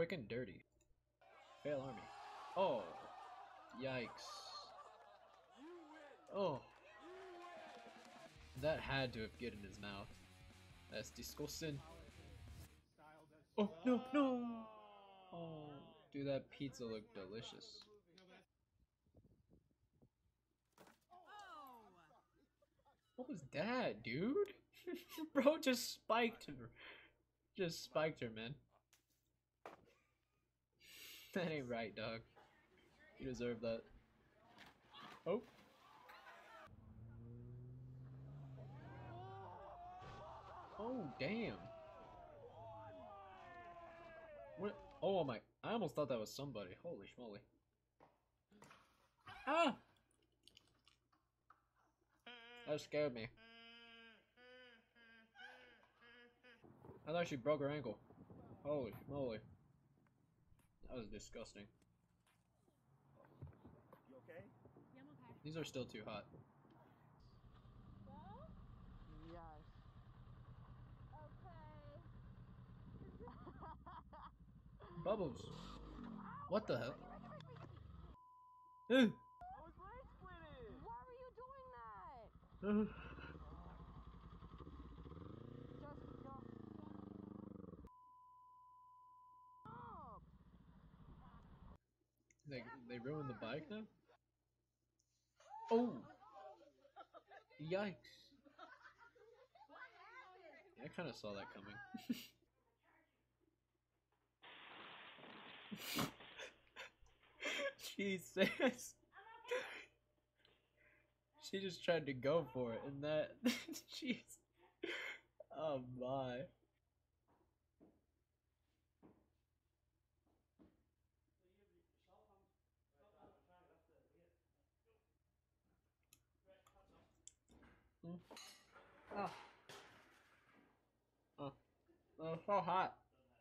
quick and dirty. Fail army. Oh, yikes. Oh, that had to have get in his mouth. That's disgusting. Oh, no, no! Oh, dude, that pizza looked delicious. What was that, dude? Bro just spiked her. Just spiked her, man. That ain't right, dog. You deserve that. Oh. Oh, damn. What? Oh my. I almost thought that was somebody. Holy schmoly. Ah! That scared me. I thought she broke her ankle. Holy moly. That was disgusting. You okay? Yeah, I'm okay. These are still too hot. Go? Yes. Okay. Bubbles. What the hell? I was leg splitting. Why were you doing that? Just go. Stop. They ruined the bike now? Oh! Yikes. I kind of saw that coming. Jesus. She just tried to go for it and that... Jeez. Oh my. Mm. Oh. Oh. Oh, so hot.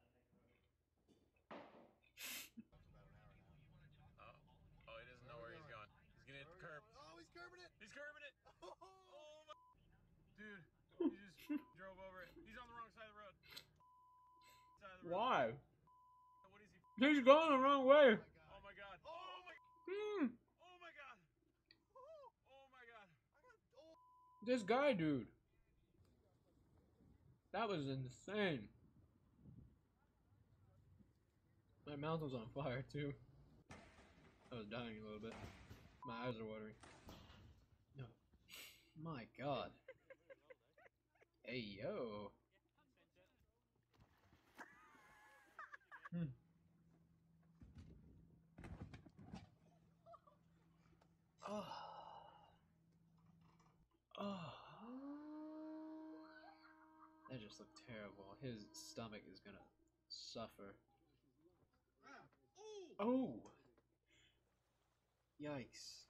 Oh, he doesn't know where he's going. He's gonna hit the curb. Oh, he's curbing it. He's curbing it. Oh, Oh my. Dude, he just drove over it. He's on the wrong side of the road. Side of the road. Why? What is he? He's going the wrong way. Oh my god. Oh my. Hmm. Oh my god. Oh my god. This guy, dude. That was insane. My mouth was on fire too. I was dying a little bit. My eyes are watering. No. My god. Hey yo. Hmm. Oh. Oh. That just looked terrible. His stomach is gonna suffer. Oh. Yikes.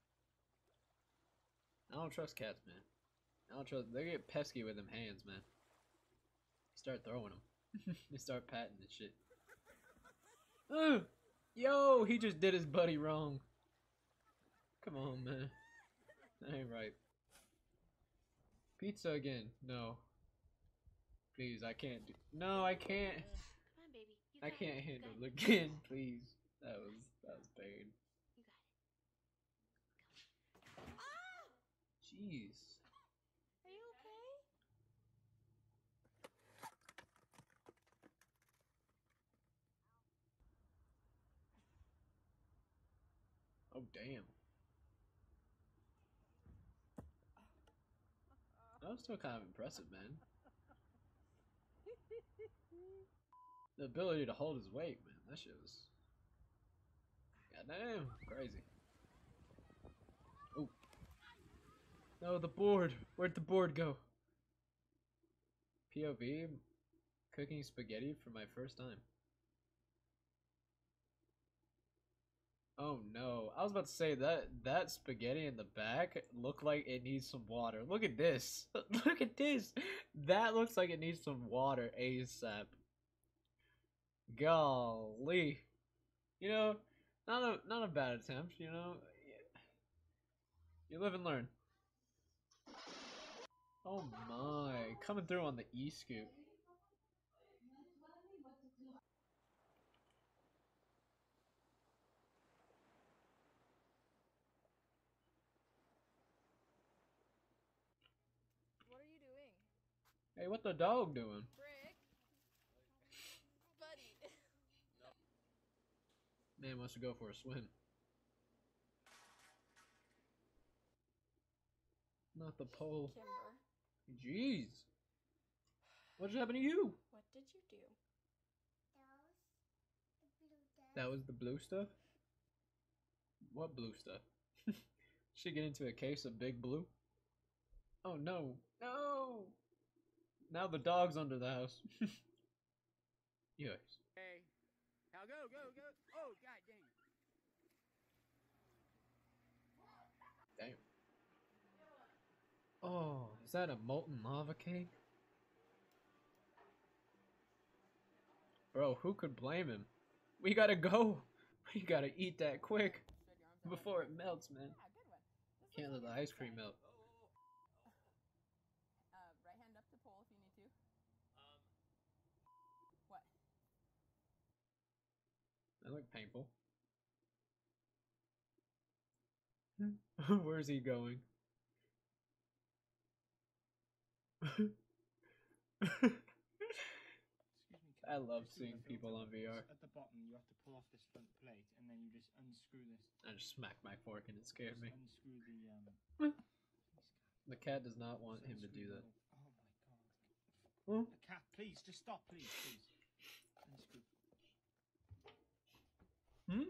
I don't trust cats, man. I don't trust. They get pesky with them hands, man. You start throwing them. You start patting and shit. Ugh! Yo, he just did his buddy wrong. Come on, man. That ain't right. Pizza again. No. Please, I can't do. No, I can't. Come on, baby. You I got can't it. You handle got it it. again. Please. That was pain. You got it. Ah! Jeez. Are you okay? Oh damn. That was still kind of impressive, man. The ability to hold his weight, man. That shit was goddamn crazy. Oh. No, the board. Where'd the board go? POV cooking spaghetti for my first time. Oh no. I was about to say that spaghetti in the back looked like it needs some water. Look at this. Look at this. That looks like it needs some water ASAP. Golly. You know, not a bad attempt, you know. You live and learn. Oh my, coming through on the E-scoop. Hey, what the dog doing? Brick. Buddy. Man wants to go for a swim. Not the pole. Kimber, Jeez. What just happened to you? what did you do? That was the blue stuff? What blue stuff? She get into a case of big blue? Oh no. No! Now the dog's under the house. Yes. Hey, now go, go, go. Oh, god dang. Damn. Oh, is that a molten lava cake? Bro, who could blame him? We gotta go. We gotta eat that quick before it melts, man. Yeah, good one. This Can't let looks the like a ice good cream try. melt. Right hand up to pole if you need to. What? That looked painful. Where's he going? Excuse me. I love just do seeing the people filter. on VR. At the bottom, you have to pull off this front plate, and then you just unscrew this. I just smacked my fork and it scared me. Unscrew the The cat does not want just him to do unscrew the that. little- Oh my god. Huh? The cat, please, just stop, please, please. Unscrew. Hmm?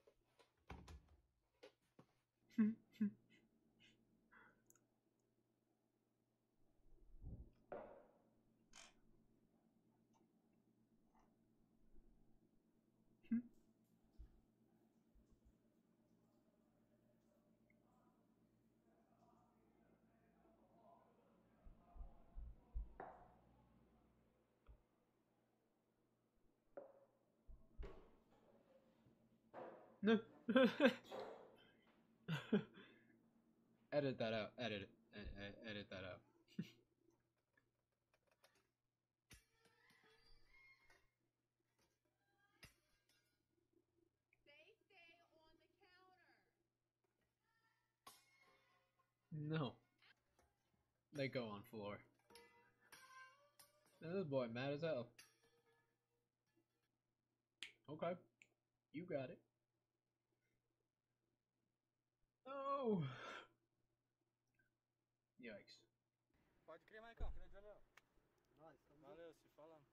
No. Edit that out. Edit it. Edit that out. No. They go on floor. Now this boy mad as hell. Okay. You got it. Oh. Yikes. Pode crer, Maicon. Valeu, se falamos.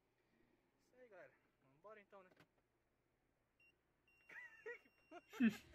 Isso aí, galera. Vambora então, né?